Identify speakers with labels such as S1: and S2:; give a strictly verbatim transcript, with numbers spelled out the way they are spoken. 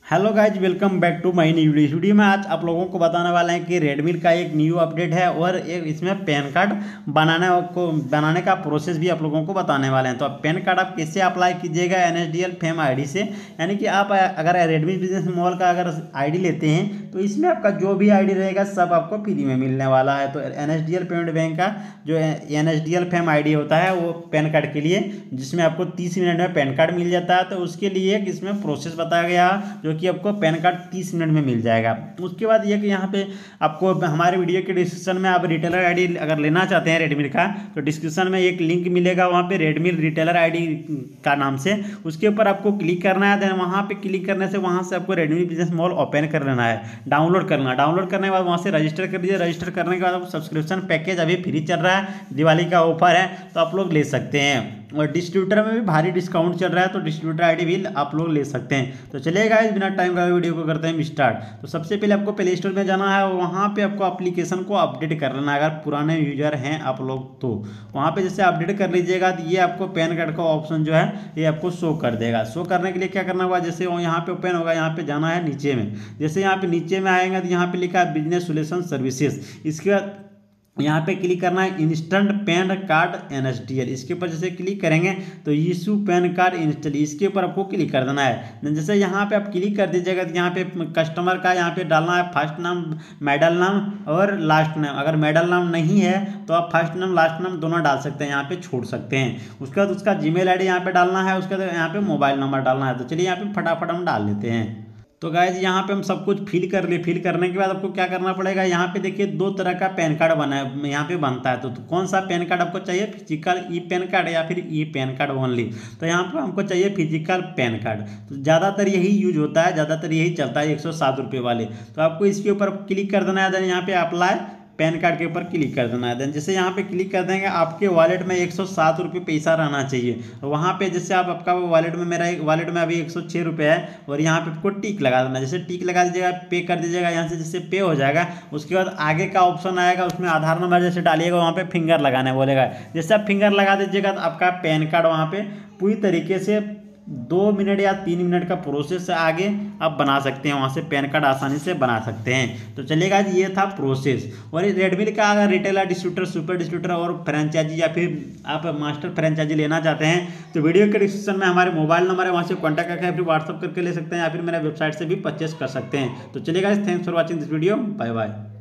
S1: Hello guys, welcome back to my new video. Video में आज आप लोगों को बताने वाला है कि रेडमी का एक न्यू अपडेट है और एक इसमें पैन कार्ड बनाने को बनाने का प्रोसेस भी आप लोगों को बताने वाले हैं। तो आप पैन कार्ड आप कैसे अप्लाई कीजिएगा N S D L fame ID से, यानी कि आप अगर रेडमी बिजनेस मॉल का अगर आईडी लेते हैं तो इसमें आपका जो भी आईडी रहेगा सब आपको फ्री में मिलने वाला है। तो N S D L payment bank का जो N S D L fame ID होता है वो पैन कार्ड के लिए, जिसमें आपको तीस मिनट में पैन कार्ड मिल जाता है। तो उसके लिए एक इसमें प्रोसेस बताया गया जो कि आपको पैन कार्ड तीस मिनट में मिल जाएगा। उसके बाद ये कि यहाँ पे आपको हमारे वीडियो के डिस्क्रिप्शन में आप रिटेलर आईडी अगर लेना चाहते हैं रेडमी का, तो डिस्क्रिप्शन में एक लिंक मिलेगा, वहाँ पे रेडमी रिटेलर आईडी का नाम से उसके ऊपर आपको क्लिक करना है। देन वहाँ पे क्लिक करने से वहाँ से आपको रेडमी बिजनेस मॉल ओपन कर लेना है, डाउनलोड करना है। डाउनलोड करने के बाद वहाँ से रजिस्टर कर दीजिए। रजिस्टर करने के बाद आपको सब्सक्रिप्शन पैकेज अभी फ्री चल रहा है, दिवाली का ऑफर है, तो आप लोग ले सकते हैं। और डिस्ट्रीब्यूटर में भी भारी डिस्काउंट चल रहा है, तो डिस्ट्रीब्यूटर आईडी भी आप लोग ले सकते हैं। तो चलिए गाइस, बिना टाइम का वीडियो को करते हैं स्टार्ट। तो सबसे पहले आपको प्ले स्टोर में जाना है और वहाँ पे आपको एप्लीकेशन को अपडेट कर लेना है। अगर पुराने यूजर हैं आप लोग तो वहाँ पे जैसे अपडेट कर लीजिएगा तो ये आपको पैन कार्ड का ऑप्शन जो है ये आपको शो कर देगा। शो करने के लिए क्या करना होगा, जैसे वो यहाँ पे ओपन होगा, यहाँ पे जाना है नीचे में। जैसे यहाँ पे नीचे में आएगा तो यहाँ पे लिखा है बिजनेस सोल्यूशन सर्विसेज। इसके बाद यहाँ पे क्लिक करना है instant PAN card N S D L. इसके ऊपर जैसे क्लिक करेंगे तो इशू पैन कार्ड इंस्टॉल, इसके ऊपर आपको क्लिक कर देना है। जैसे यहाँ पे आप क्लिक कर दीजिएगा तो यहाँ पे कस्टमर का यहाँ पे डालना है फर्स्ट नाम, मिडल नाम और लास्ट नाम। अगर मिडल नाम नहीं है तो आप फर्स्ट नाम लास्ट नाम दोनों डाल सकते हैं, यहाँ पे छोड़ सकते हैं। उसके बाद उसका जी मेल आई डी यहाँ पे डालना है, उसके बाद यहाँ पे मोबाइल नंबर डालना है। तो चलिए यहाँ पे फटाफट हम डाल लेते हैं। तो गाइज यहाँ पे हम सब कुछ फिल कर लिए। फिल करने के बाद आपको क्या करना पड़ेगा, यहाँ पे देखिए दो तरह का पैन कार्ड बना है, यहाँ पे बनता है। तो, तो कौन सा पैन कार्ड आपको चाहिए, फिजिकल ई पैन कार्ड या फिर ई पैन कार्ड ओनली। तो यहाँ पे हमको चाहिए फिजिकल पैन कार्ड। तो ज़्यादातर यही यूज होता है, ज़्यादातर यही चलता है एक सौ सात रुपये वाले। तो आपको इसके ऊपर क्लिक कर देना है। देन यहाँ पे अप्लाई पैन कार्ड के ऊपर क्लिक कर देना है। देन जैसे यहाँ पे क्लिक कर देंगे आपके वॉलेट में एक सौ सात रुपये पैसा रहना चाहिए। वहाँ पे जैसे आप आपका वॉलेट में, मेरा वॉलेट में अभी एक सौ छः रुपये है और यहाँ पे आपको टिक लगा देना। जैसे टिक लगा दीजिएगा, पे कर दीजिएगा। यहाँ से जैसे पे हो जाएगा उसके बाद आगे का ऑप्शन आएगा, उसमें आधार नंबर जैसे डालिएगा, वहाँ पे फिंगर लगाने बोलेगा। जैसे आप फिंगर लगा दीजिएगा तो आपका पैन कार्ड वहाँ पे पूरी तरीके से दो मिनट या तीन मिनट का प्रोसेस से आगे आप बना सकते हैं। वहाँ से पैन कार्ड आसानी से बना सकते हैं। तो चलिएगा, ये था प्रोसेस। और रेडमी का अगर रिटेलर, डिस्ट्रीब्यूटर, सुपर डिस्ट्रीब्यूटर और फ्रेंचाइजी या फिर आप मास्टर फ्रेंचाइजी लेना चाहते हैं तो वीडियो के डिस्क्रिप्शन में हमारे मोबाइल नंबर है, वहाँ से कॉन्टैक्ट करके फिर व्हाट्सअप करके ले सकते हैं या फिर मेरा वेबसाइट से भी परचेस कर सकते हैं। तो चलिएगा, thanks for watching this video, bye bye.